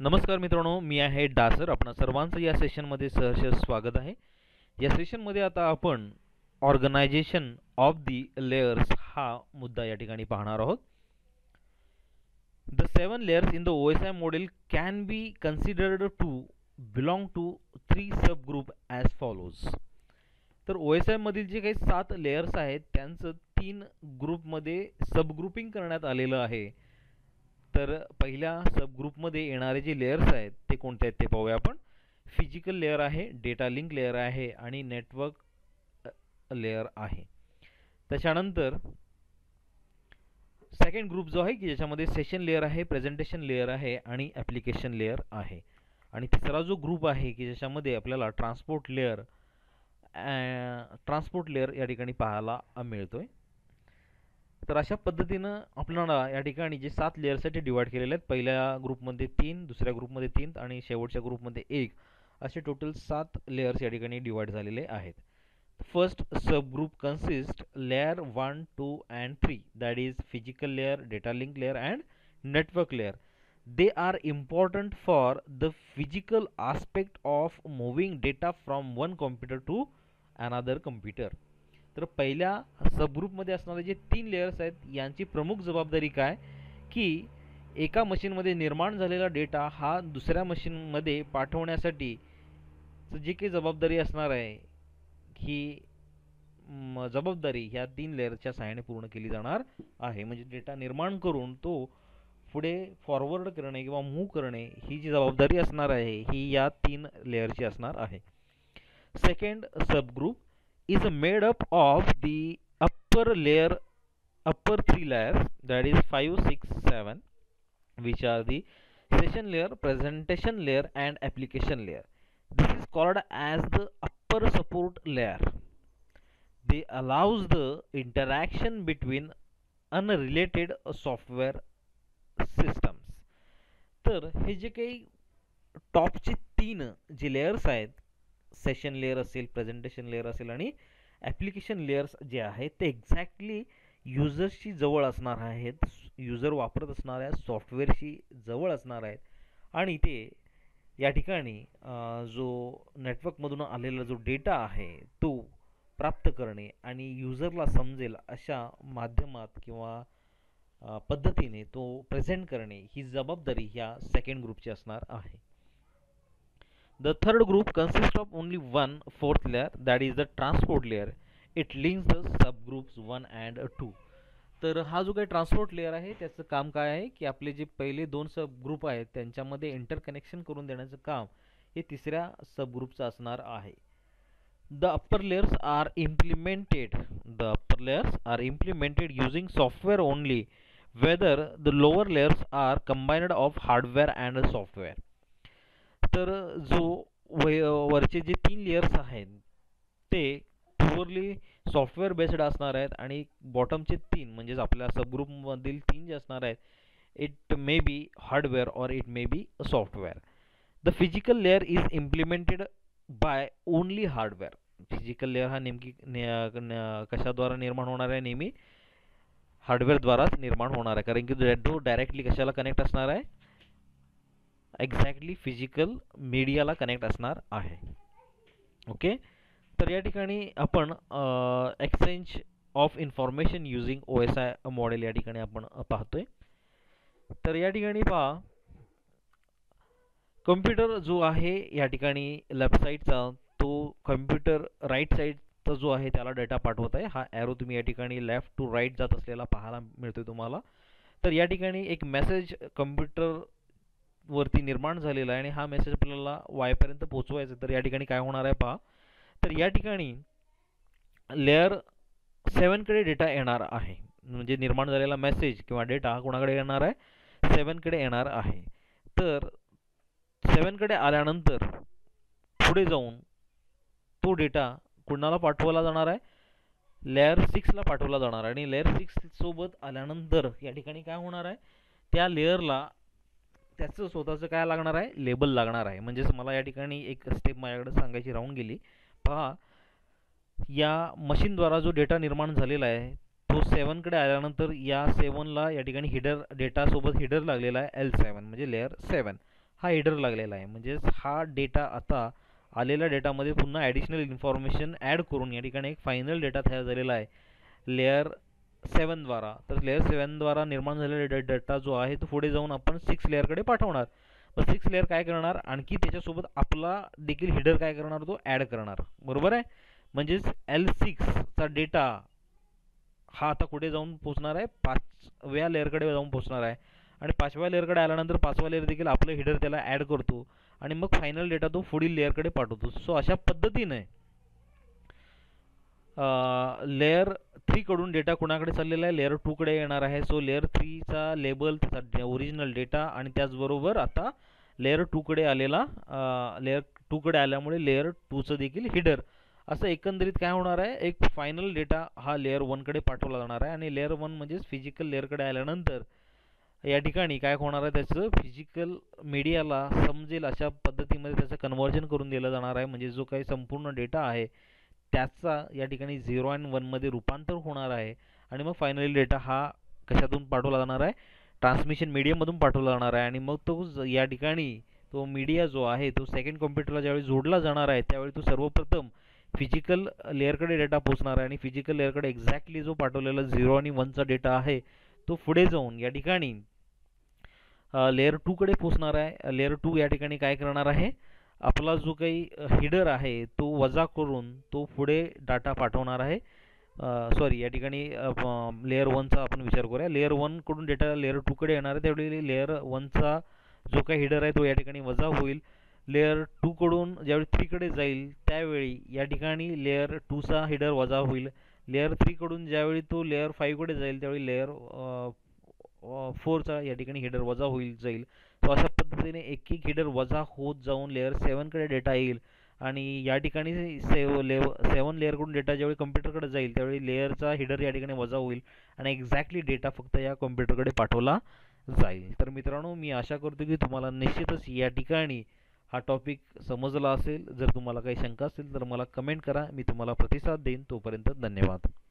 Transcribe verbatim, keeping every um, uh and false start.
नमस्कार मित्रांनो, मी आहे डासर. आपणा सर्वांचं या सेशनमध्ये सहर्ष स्वागत आहे. या सेशनमध्ये आता आपण ऑर्गनायझेशन ऑफ दी लेयर्स हा मुद्दा या ठिकाणी पाहणार आहोत. The seven layers in the O S I model can be considered to belong to three sub group as follows. तर ओ एस आय मधील जे काही सात लेयर्स आहेत त्यांचं तीन ग्रुपमध्ये सबग्रुपिंग करण्यात आलेलं आहे. तर पहिल्या सबग्रुपमध्ये येणारे जे लेयर्स आहेत ते कोणते आहेत ते पाहूया आपण. फिजिकल लेयर आहे, डेटा लिंक लेयर आहे आणि नेटवर्क लेयर आहे. त्याच्यानंतर सेकंड ग्रुप जो आहे की ज्याच्यामध्ये सेशन लेयर आहे, प्रेझेंटेशन लेयर आहे आणि ॲप्लिकेशन लेयर आहे. आणि तिसरा जो ग्रुप आहे की ज्याच्यामध्ये आपल्याला ट्रान्सपोर्ट लेयर ट्रान्सपोर्ट लेयर या ठिकाणी पाहायला मिळतोय. तर अशा पद्धतीनं आपल्याला या ठिकाणी जे सात लेयर्स आहेत ते डिवाइड केलेले आहेत. पहिल्या ग्रुपमध्ये तीन, दुसऱ्या ग्रुपमध्ये तीन आणि शेवटच्या ग्रुपमध्ये एक, असे टोटल सात लेयर्स या ठिकाणी डिवाइड झालेले आहेत. First sub group consist layer one two and three, that is physical layer, data link layer and network layer. They are important for the physical aspect of moving data from one computer to another computer. तर पहिल्या सबग्रुपमध्ये असणारे जे तीन layers आहेत यांची प्रमुख जबाबदारी काय की एका मशीनमध्ये निर्माण झालेला डेटा हा दुसऱ्या मशीनमध्ये पाठवण्यासाठी जी काही जबाबदारी असणार आहे ही जबाबदारी ह्या तीन लेयरच्या सहाय्याने पूर्ण केली जाणार आहे. म्हणजे डेटा निर्माण करून तो पुढे फॉरवर्ड करणे किंवा मूव्ह करणे ही जी जबाबदारी असणार आहे ही या तीन लेयरची असणार आहे. Second subgroup is made up of the upper layer upper three layers, that is five six seven, which are the session layer, presentation layer and application layer. This is called as the upper support layer. They allows the interaction between unrelated software systems. तर हे जे काही टॉपचे तीन जे layers आहेत, session layer असेल, presentation layer असेल आणि ॲप्लिकेशन लेयर्स जे आहेत ते एक्झॅक्टली युजर्सशी जवळ असणार आहेत, युजर वापरत असणाऱ्या सॉफ्टवेअरशी जवळ असणार आहेत आणि ते या ठिकाणी जो नेटवर्कमधून आलेला जो डेटा आहे तो प्राप्त करणे आणि युजरला समजेल अशा माध्यमात किंवा पद्धतीने तो प्रेझेंट करणे ही जबाबदारी ह्या सेकंड ग्रुपची असणार आहे. The third group consists of only one fourth layer, that is the transport layer. It links the subgroups one and two. तर हा जो काही ट्रान्सपोर्ट लेयर आहे त्याचं काम काय आहे की आपले जे पहिले दोन सबग्रुप आहेत त्यांच्यामध्ये इंटरकनेक्शन करून देण्याचं काम हे तिसऱ्या सबग्रुपचं असणार आहे. The upper layers are implemented the upper layers are implemented using software only, whether the lower layers are combined of hardware and software. तर जो वरचे जे तीन लेयर्स आहेत ते प्युअरली सॉफ्टवेअर बेस्ड असणार आहेत आणि बॉटमचे तीन म्हणजेच आपल्या सबग्रुपमधील तीन जे असणार आहेत इट मे बी हार्डवेअर और it may be software. The physical layer is implemented by only hardware. Physical layer हा नेमकी कशाद्वारा निर्माण होणार आहे, नेहमी हार्डवेअरद्वाराच निर्माण होणार आहे, कारण की तो डायरेक्टली कशाला कनेक्ट असणार आहे, एक्झॅक्टली फिजिकल मीडियाला कनेक्ट असणार आहे. ओके, तर या ठिकाणी आपण exchange of information using O S I model या ठिकाणी आपण पाहतोय. तर या ठिकाणी पहा कम्प्युटर जो आहे या ठिकाणी लेफ्ट साईडचा तो कम्प्युटर राईट साईडचा जो आहे त्याला डेटा पाठवत आहे. हा ॲरो तुम्ही या ठिकाणी लेफ्ट टू राईट जात असलेला पाहायला मिळतोय तुम्हाला. तर या ठिकाणी एक मेसेज कम्प्युटर वरती निर्माण झालेला आहे आणि हा मेसेज आपल्याला वायपर्यंत पोहोचवायचा. तर या ठिकाणी काय होणार आहे पहा. तर या ठिकाणी लेअर सेवनकडे डेटा येणार आहे, म्हणजे निर्माण झालेला मेसेज किंवा डेटा कोणाकडे येणार आहे, सेवनकडे येणार आहे. तर सेवनकडे आल्यानंतर पुढे जाऊन तो डेटा कुणाला पाठवला जाणार आहे, लेअर सिक्सला पाठवला जाणार आहे आणि लेअर सिक्स सोबत आल्यानंतर या ठिकाणी काय होणार आहे, त्या लेअरला त्याचं स्वतःचं काय लागणार आहे, लेबल लागणार आहे. म्हणजेच मला या ठिकाणी एक स्टेप माझ्याकडे सांगायची राहून गेली. पहा, या मशीनद्वारा जो डेटा निर्माण झालेला आहे तो सेवनकडे आल्यानंतर या सेवनला या ठिकाणी हिडर डेटासोबत हिडर लागलेला आहे एल सेवन, म्हणजे लेअर सेवन. हा हेडर लागलेला आहे. म्हणजेच हा डेटा आता आलेल्या डेटामध्ये पुन्हा ॲडिशनल इन्फॉर्मेशन ॲड करून या ठिकाणी एक फायनल डेटा तयार झालेला आहे लेअर सेवनद्वारा. तर लेअर सेवनद्वारा निर्माण झालेला डे डेटा जो आहे तो पुढे जाऊन आपण सिक्स लेअरकडे पाठवणार. मग सिक्स लेअर काय करणार, आणखी त्याच्यासोबत आपला देखील हेडर काय करणार, तो ॲड करणार. बरोबर आहे. म्हणजेच एल सिक्सचा डेटा हा आता कुठे जाऊन पोचणार आहे, पाचव्या लेअरकडे जाऊन पोचणार आहे. आणि पाचव्या लेअरकडे आल्यानंतर पाचवा लेअर देखील आपलं हेडर त्याला ॲड करतो आणि मग फायनल डेटा तो पुढील लेअरकडे पाठवतो. सो अशा पद्धतीने लेअर थ्रीकडून डेटा कुणाकडे चाललेला आहे, लेअर टूकडे येणार आहे. सो लेअर थ्रीचा लेबल, त्याचा ओरिजिनल डेटा आणि त्याचबरोबर आता लेअर टूकडे आलेला लेअर टूकडे आल्यामुळे लेअर टूचं देखील हिडर, असं एकंदरीत काय होणार आहे, एक फायनल डेटा हा लेअर वनकडे पाठवला जाणार आहे. आणि लेअर वन म्हणजेच फिजिकल लेअरकडे आल्यानंतर या ठिकाणी काय होणार आहे, त्याचं फिजिकल मीडियाला समजेल अशा पद्धतीमध्ये त्याचं कन्व्हर्जन करून दिलं जाणार आहे. म्हणजे जो काही संपूर्ण डेटा आहे त्याचा या ठिकाणी झिरो अँड वनमध्ये रूपांतर होणार आहे. आणि मग फायनली डेटा हा कशातून पाठवला जाणार आहे, ट्रान्समिशन मीडियममधून पाठवला जाणार आहे. आणि मग तो या ठिकाणी तो मीडिया जो आहे तो सेकंड कॉम्प्युटरला ज्यावेळी जोडला जाणार आहे त्यावेळी तो सर्वप्रथम फिजिकल लेअरकडे डेटा पोचणार आहे. आणि फिजिकल लेअरकडे एक्झॅक्टली जो पाठवलेला झिरो आणि वनचा डेटा आहे तो पुढे जाऊन या ठिकाणी लेअर टूकडे पोचणार आहे. लेअर टू या ठिकाणी काय करणार आहे, आपला जो काही हिडर आहे तो वजा करून तो पुढे डाटा पाठवणार आहे. सॉरी, या ठिकाणी लेअर वनचा आपण विचार करूया. लेअर वनकडून डेटा लेअर टूकडे येणार आहे, त्यावेळी लेअर वनचा जो काही हिडर आहे तो या ठिकाणी वजा होईल. लेअर टूकडून ज्यावेळी थ्रीकडे जाईल त्यावेळी या ठिकाणी लेअर टूचा हिडर वजा होईल. लेअर थ्रीकडून ज्यावेळी तो लेअर फाईव्हकडे जाईल त्यावेळी लेअर फोरचा या ठिकाणी हिडर वजा होईल जाईल. तो अशा पद्धतीने एक एक हिडर वजा होत जाऊन लेअर सेवनकडे डेटा येईल. आणि या ठिकाणी सेव लेव सेवन लेअरकडून डेटा ज्यावेळी कम्प्युटरकडे जाईल त्यावेळी लेअरचा हिडर या ठिकाणी वजा होईल आणि एक्झॅक्टली डेटा फक्त या कम्प्युटरकडे पाठवला जाईल. तर मित्रांनो, मी आशा करतो की तुम्हाला निश्चितच या ठिकाणी हा टॉपिक समजला असेल. जर तुम्हाला काही शंका असेल तर मला कमेंट करा, मी तुम्हाला प्रतिसाद देईन. तोपर्यंत धन्यवाद.